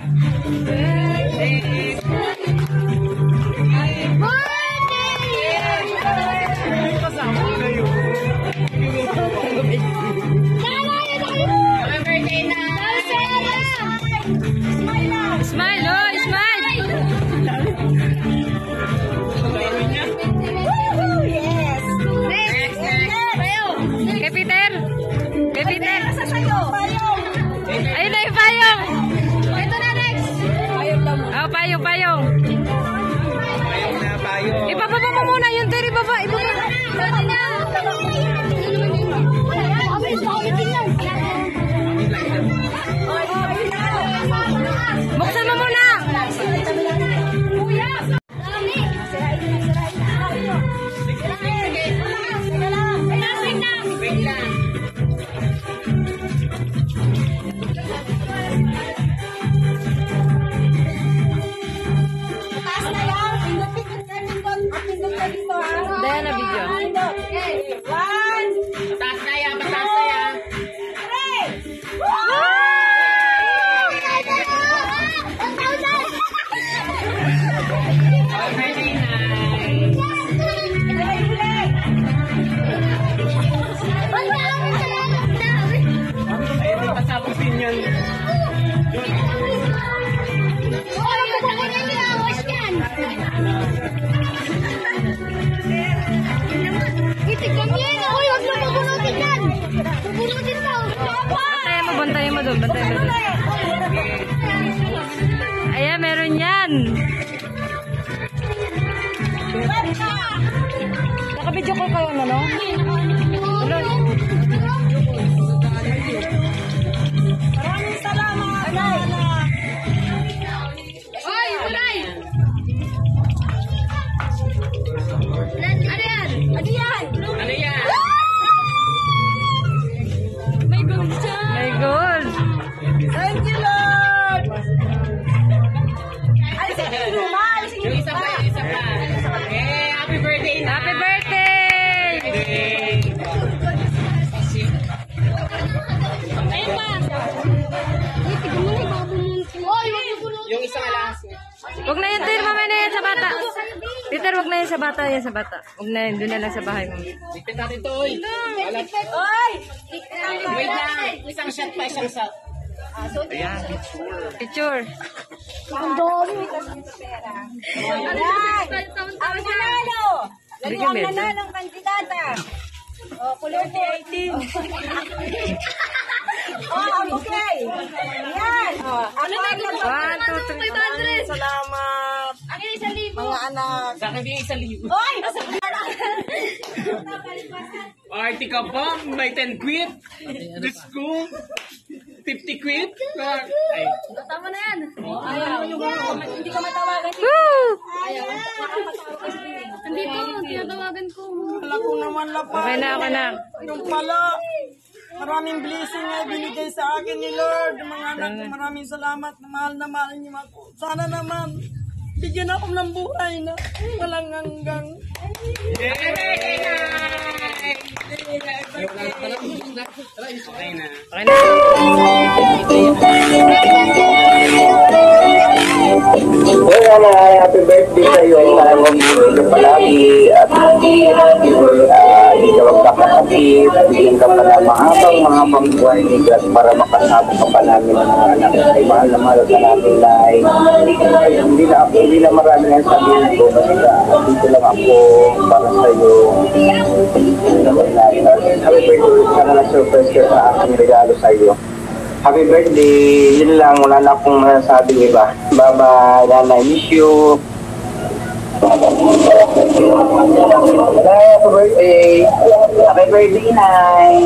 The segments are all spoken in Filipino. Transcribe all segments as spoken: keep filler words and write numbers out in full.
Smile, oh, smile! Yes! Next, next! Kay Peter! Kay Peter! Nasa sa'yo! Payong! Ayun na yung payong! Ito na next! Payong lang mo. Oh, payong, payong! Payong na, payong! Ibababa mo muna yung tiri, baba! Ibababa! Buksan mo muna! Daya na video. One, Pataas na yan, pataas na yan! three! Already nice! Ay, may pasabog din yan. Bantayan mo, bantayan mo doon. Bantayan mo doon. Ayan, meron yan. Nakabidyo ko kayo na, no? Tuloy. Maraming salamat! Oy, tulay! Ano yan? Ano yan? Ano yan? May gold siya. May gold. Thank you, Lord! Ay, sige, lumal! Sige, Yung isa pa, yung isa pa. Eh, happy birthday na! Happy birthday! Birthday! Ayun pa. Yung isa lang. Huwag na yun, Peter. Mamaya na yan sa bata. Peter, huwag na yan sa bata. Yan sa bata. Huwag na yun. Doon na lang sa bahay mo. Lipit natin to, oy. Alat. Oy! Wait lang. Isang shot pa, isang shot. Ayan, Picture. Ang dami kasi ito pera. Ayan! Ang nanalo! Lalo ang nanalong kandidata. O, kulor po eighteen. O, ang bouquet. Ayan. O, ano na ito? One, two, three. Salamat. Mga anak. sa akin yung isang libo. Oy! Party ka pa? May ten quid? Diyos ko. fifty quid? Ay. Tama na yan. Ayaw. Hindi ka matawagan. Woo! Ayaw. Andito, tinatawagan ko. Wala ko naman lapa. Okay na, okay na. Yung pala. Maraming blessing na binigay sa akin ni Lord. Mga anak ko, maraming salamat. Mahal na mahal niyo ako. Sana naman, bigyan ako ng buhay na walang hanggang. Yay! Okay na. Okay na. Okay na. Well, ano, happy birthday sa iyo. Sana mo bibigyan palagi at uh, hindi ka magkakasakit. Bigyan ka pa ng mahabang mahabang buhay ni God para makasabot ka pa namin ng mga anak. Ay mahal na mahal ka namin na ay hindi na ako, hindi na marami ang sabihin ko. Kasi dito lang ako para sa iyo. Happy birthday. Sana na-surprise ka sa aking regalo sa iyo. Happy birthday! Yun lang, wala na akong masasabing iba. Bye-bye, Nana, miss you! Happy birthday! Happy birthday, Nay!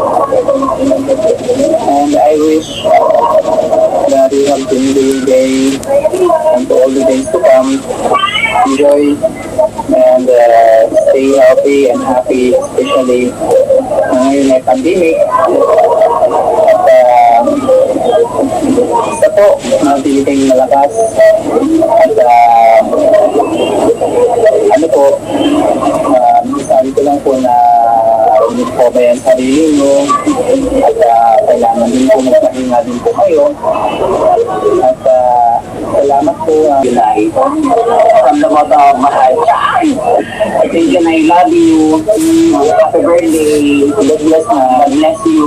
And I wish that you have a good day and to all the days to come. Enjoy and uh, stay healthy and happy, especially ngayon ay pandemic. Isa po, manatili kayong malakas at uh, ano po, uh, sabi ko lang po na hindi po ba yung sarili nyo at uh, kailangan din po magpahinga din po kayo at uh, July. From the bottom of my heart. I think and I love you. Happy birthday. God bless, God bless you.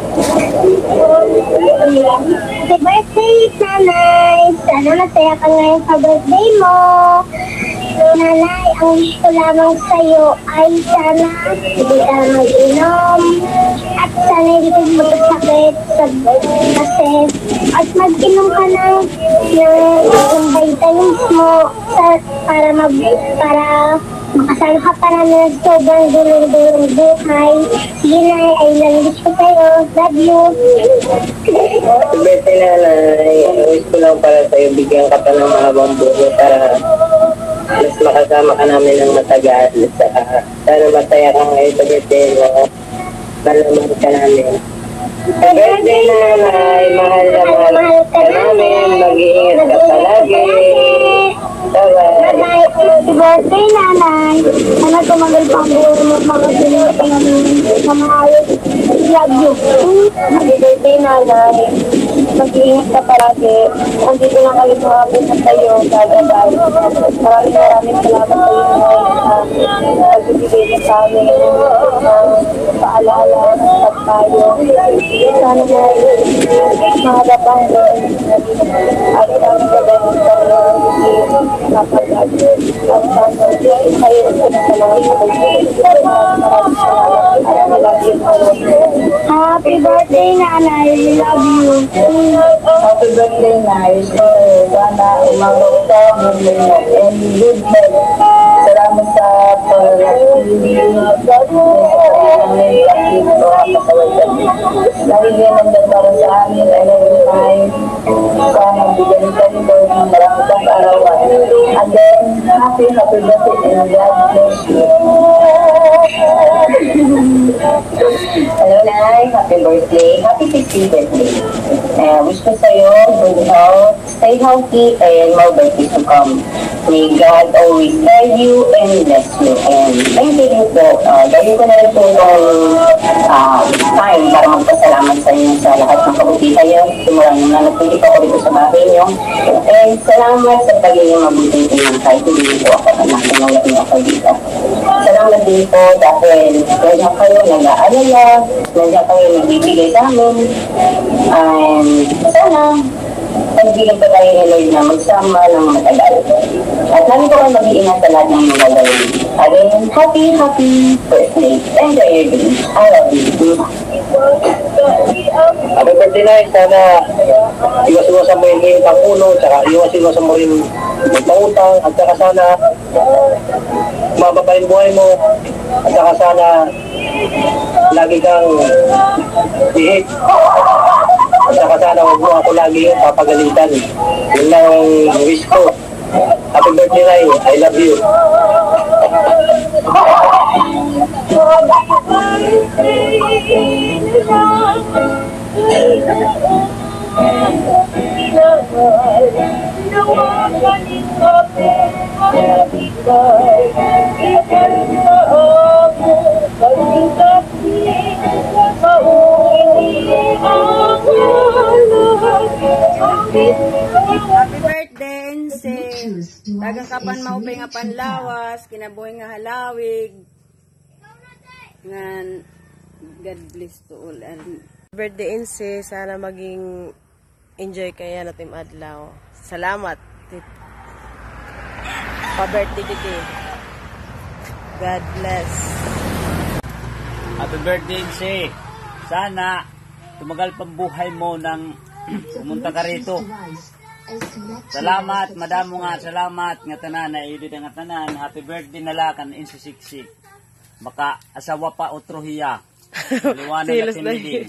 Happy birthday, Nanay! Sana masaya ka ngayon sa birthday mo. Nanay, ang wish ko lamang sa'yo ay sana hindi ka mag-inom at sana hindi ka magkasakit sa kasi at mag-inom ka ng, ng, ng vitamins mo sa, para mag para makasama ka para na sobrang gulong-gulong buhay. Sige na, I love wish ko sa'yo. Love you. Happy birthday, Nanay. Ang wish ko lang para sa'yo, bigyan ka pa ng mahabang buhay para mas makasama ka namin ng matagal. Sana masaya ka ngayon sa birthday mo. Malaman ka namin. Happy birthday, Nanay. Mahal na mahal ka namin. Mag-iingat ka palagi. Bye-bye. Nanay, happy birthday, Nanay. Sana tumagal pa ang buhay mo at mga sinuha namin na maayos. Love you. Happy birthday, Nanay. Mag-iingat ka palagi. Andito lang kami kumapit sa tayo. Gagabay. Maraming maraming salamat sa iyo ngayon na pagbibigay niya sa amin ng paalala at tayo. Sana na mga pang at kami gabay ng sarili kapag at sana kayo sa mga maraming salamat at nilagay ko. Happy birthday, Nanay. We love you. Happy birthday, Nay. Sana umabot ka ng and good health. Salamat sa pag-ibig. Dahil yan ang nagdara sa amin ay nag-imay. Sana bigyan ka nito ng maraming kang arawan. And then, happy, happy birthday and God bless you. Hello, Nay. Happy birthday. Happy sixteenth birthday. Uh, wish ko sa'yo, good health, stay healthy, and more birthdays to come. May God always guide you and bless you. And thank you po. Uh, gawin ko na rin po itong uh, time para magpasalamat sa inyo sa lahat ng kabutihan niyo. Simulan nyo na nagpunti pa ko dito sa bahay niyo. And salamat sa pagiging mabuting tingin kahit hindi po ako anak na natin ako dito. Salamat din po dahil nandiyan kayo nag-aalala, nandiyan kayo nagbibigay sa amin. And sana pagbigyan pa tayo ni Lord na magsama ng matagal. At namin ko kayo mag-iingat sa lahat ng mga gawin. Again, happy, happy birthday. Enjoy your day. I love you. Happy birthday, Nay. Sana iwas-iwasan mo yung hingin pang ulo, tsaka iwas-iwasan mo rin magpangutang, at saka sana mababa yung buhay mo, at saka sana lagi kang ihit. At saka sana huwag mo ako lagi papagalitan. Yun lang ang wish ko. Happy birthday, Nay. I love you. Happy birthday, Ense. Dagang kapan maupay nga panlawas, kinabuhi nga halawig. Ngan, God bless to all. And Birthday, Inse. Sana maging enjoy kaya natin adlaw. Salamat. Pa-birthday kiti. God bless. Happy birthday, Si. Sana tumagal pang buhay mo nang pumunta ka rito. Salamat, madamo nga, salamat nga tanan, na idit nga tanan. Happy birthday nala kan Insi Siksik. Baka asawa pa otro hiya. Liwanag at tiniling.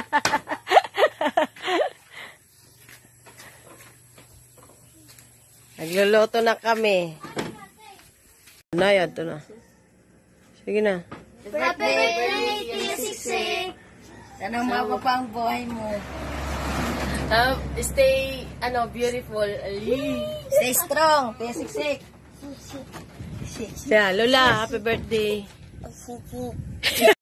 Nagluluto na kami. Na, yan to na. Sige na. Happy birthday, Siksik! sana umabot pa ang buhay mo. Um, stay, ano, beautiful. Stay strong, Tia Siksik. Siya, Lola, happy birthday.